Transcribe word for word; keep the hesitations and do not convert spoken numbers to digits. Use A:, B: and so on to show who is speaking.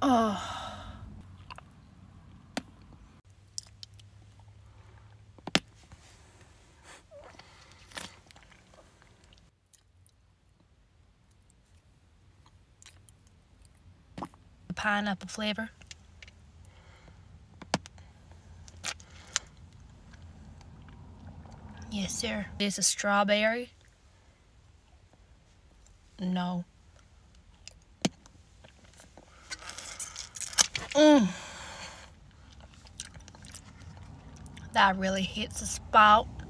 A: Oh. Pineapple flavor. Yes, sir. This is strawberry. No. Mmm. That really hits the spot.